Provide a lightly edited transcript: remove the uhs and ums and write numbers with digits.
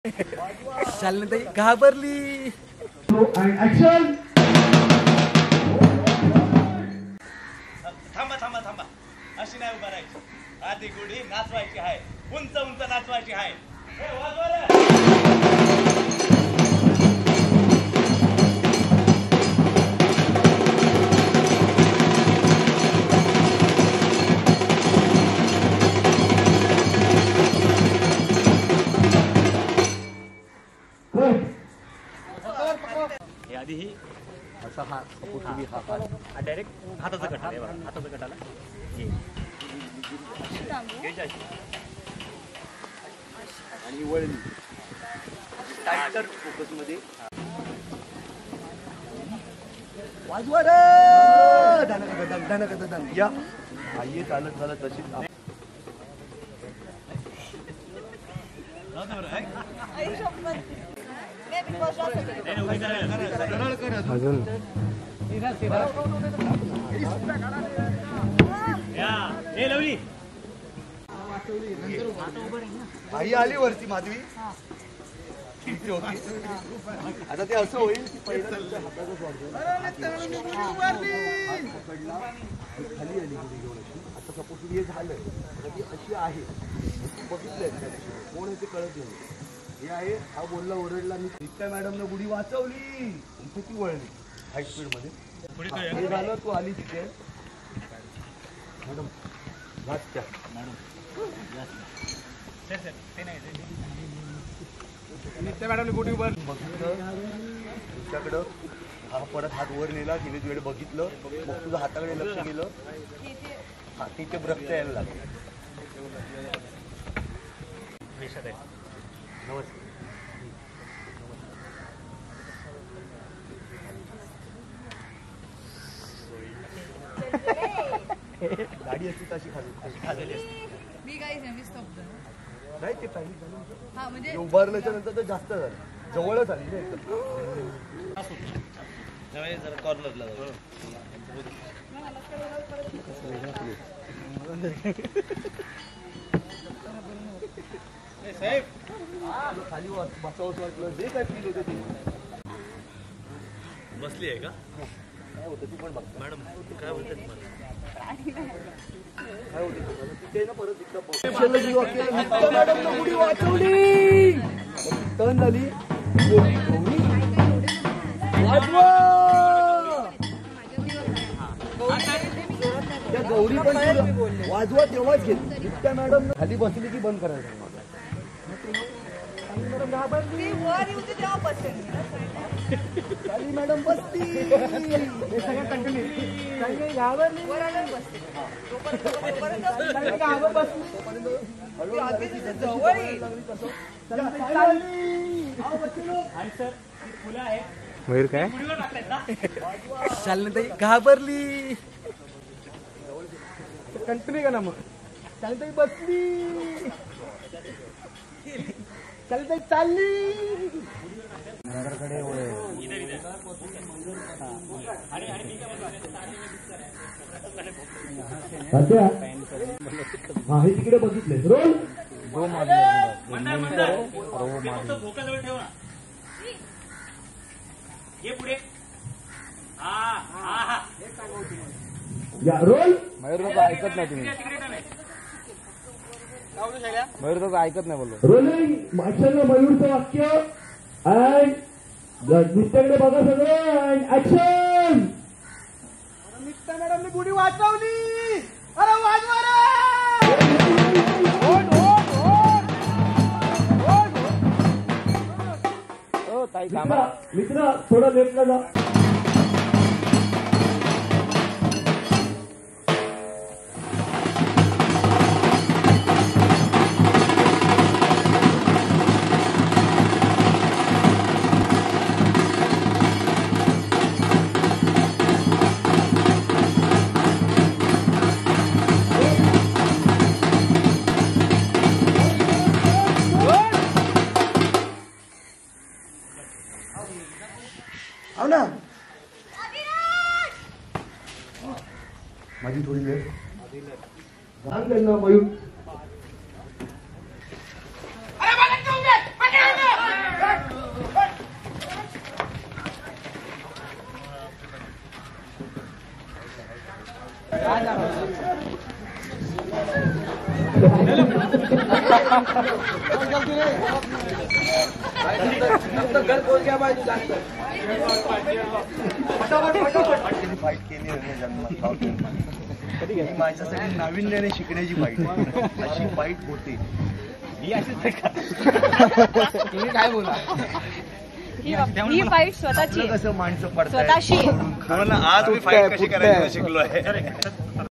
शालिनीताई घाबरली. थांबा थांबा थांबा, अशी नाही उभा राहायची. आधी गुढी नाचवायची आहे, उंच उंच नाचवायची आहे. आधी ही असा हा सपोर्ट हा डायरेक्ट हाताचा कट आहे बघा. हाताचा कटाला आणि वळणी टाइटर फोकस मध्ये वाजवा रे. धनक या आई चालत चालत तशीच अजून आई आली वरती माधवी. आता ते असं होईल की पहिला हाताचा खाली आली आता सपोज हे झालं ती अशी आहे बघितलंय कोण आहे ते कळत नाही. हे आहे हा बोलला ओरडला मी इतक्या मॅडमने गुढी वाचवली इथे ती वळली हाय स्पीड मध्ये. हे झालं तू आली तिथे मॅडम वाचत्या मॅडम त्या मॅडमने गुढी वर बघितलं तुझ्याकडं हा परत हात वर नेला तिने तुझ्याकडे बघितलं मग तुझं हाताकडे लक्ष गेलं हा तिथे रक्त यायला लागलं. नमस्कार गाडी असती तशी खाली असते नाही ते पाहिजे उभारल्याच्या नंतर तर जास्त झालं जवळच आली ना एकदम जरा कॉर्नरला साहेब खाली बसावंच वाटलं जे काय फील होते ते बसली आहे का काय होतं ती पण बघ मॅडम काय होतं काय होते तिथे ना परत गुढी वाचवली टर्न झाली त्या गौरी पण वाजवा तेव्हाच घेत इतक्या मॅडम खाली बसली की बंद करायचं खाली मॅडम बसती मयूर काय शालिनीताई घाबरली. कंटिन्यू का ना मग शालिनीताई बसली शालिनीताई चालली. हे तिकडे बघितले रोल रोल मयूर तो ऐकत नाही तुम्ही मयूर तो ऐकत नाही बोललो. रोलिंग मागच्या मयूरचं वाक्य अँड नित्याकडे बघा सगळे अँड ऍक्शन. नित्या मॅडमने गुढी वाचवली. अरे वाजवा रे. मित्र थोडं लेटला जा. हो ना माझी थोडी वेळ मयूर फाईट केली आहे जन्मात ही माझ्यासाठी नाविन्याने शिकण्याची फाईट अशी फाईट होते. तुम्ही काय बोला ही फाईट स्वतःची कसं माणसं पडतात स्वतःशी आज मी फाईट कशी करायची शिकलो आहे.